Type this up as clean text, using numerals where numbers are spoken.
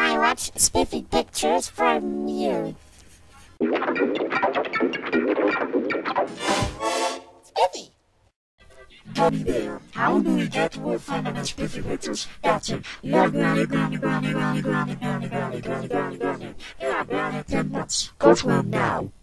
I watch Spiffy pictures from you. Spiffy! Gummy Bear, how do we get more fun on Spiffy pictures? That's it. Yeah, Granny. Yeah, Granny, 10 months. Go to him now.